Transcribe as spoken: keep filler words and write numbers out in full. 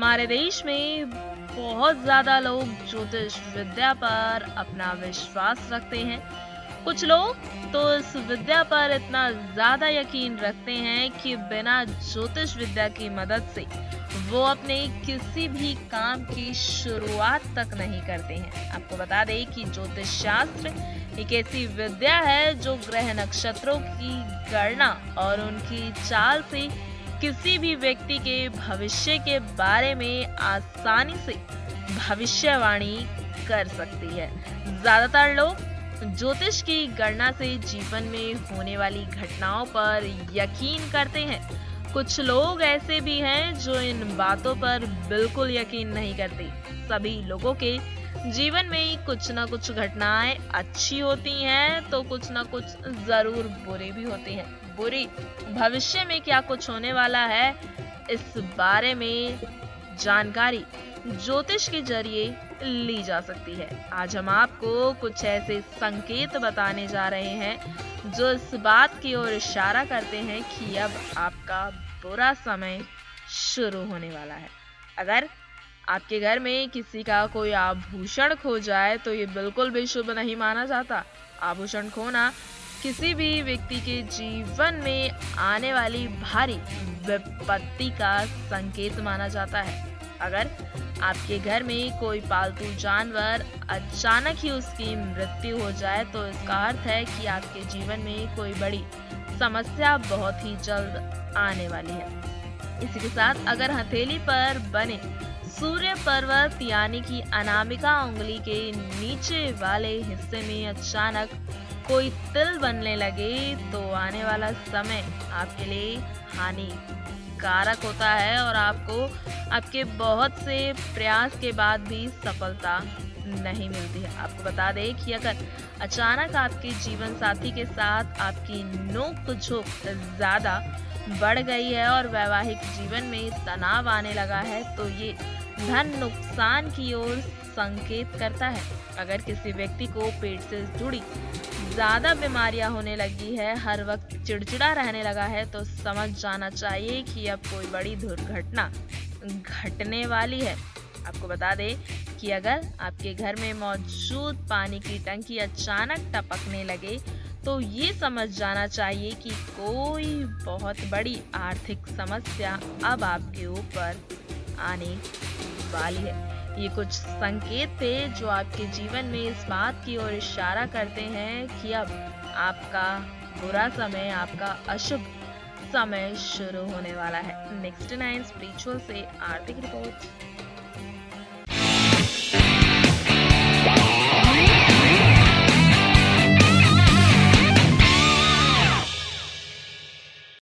हमारे देश में बहुत ज्यादा लोग ज्योतिष विद्या पर अपना विश्वास रखते हैं। कुछ लोग तो इस विद्या पर इतना ज्यादा यकीन रखते हैं कि बिना ज्योतिष विद्या की मदद से वो अपने किसी भी काम की शुरुआत तक नहीं करते हैं। आपको बता दें कि ज्योतिष शास्त्र एक ऐसी विद्या है जो ग्रह नक्षत्रों की गणना और उनकी चाल से किसी भी व्यक्ति के भविष्य के बारे में आसानी से भविष्यवाणी कर सकती है। ज्यादातर लोग ज्योतिष की गणना से जीवन में होने वाली घटनाओं पर यकीन करते हैं। कुछ लोग ऐसे भी हैं जो इन बातों पर बिल्कुल यकीन नहीं करते। सभी लोगों के जीवन में कुछ ना कुछ घटनाएं अच्छी होती हैं तो कुछ ना कुछ जरूर बुरी भी होती हैं। बुरी भविष्य में क्या कुछ होने वाला है, इस बारे में जानकारी ज्योतिष के जरिए ली जा सकती है। आज हम आपको कुछ ऐसे संकेत बताने जा रहे हैं जो इस बात की ओर इशारा करते हैं कि अब आपका बुरा समय शुरू होने वाला है। अगर आपके घर में किसी का कोई आभूषण खो जाए तो ये बिल्कुल भी शुभ नहीं माना जाता। आभूषण खोना किसी भी व्यक्ति के जीवन में आने वाली भारी विपत्ति का संकेत माना जाता है। अगर आपके घर में कोई पालतू जानवर अचानक ही उसकी मृत्यु हो जाए तो इसका अर्थ है कि आपके जीवन में कोई बड़ी समस्या बहुत ही जल्द आने वाली है। इसी के साथ अगर हथेली पर बने सूर्य पर्वत यानी कि अनामिका उंगली के नीचे वाले हिस्से में अचानक कोई तिल बनने लगे तो आने वाला समय आपके लिए हानिकारक होता है और आपको आपके बहुत से प्रयास के बाद भी सफलता नहीं मिलती है। आपको बता दें कि अगर अचानक आपके जीवन साथी के साथ आपकी नोक झोंक ज्यादा बढ़ गई है और वैवाहिक जीवन में तनाव आने लगा है तो ये धन नुकसान की ओर संकेत करता है। अगर किसी व्यक्ति को पेट से जुड़ी ज्यादा बीमारियां होने लगी है, हर वक्त चिड़चिड़ा रहने लगा है तो समझ जाना चाहिए कि अब कोई बड़ी दुर्घटना घटने वाली है। आपको बता दें कि अगर आपके घर में मौजूद पानी की टंकी अचानक टपकने लगे तो ये समझ जाना चाहिए कि कोई बहुत बड़ी आर्थिक समस्या अब आपके ऊपर आने वाली है। ये कुछ संकेत थे जो आपके जीवन में इस बात की ओर इशारा करते हैं कि अब आपका बुरा समय, आपका अशुभ समय शुरू होने वाला है। नेक्स्ट नाइन स्पिरिचुअल से आर्थिक रिपोर्ट।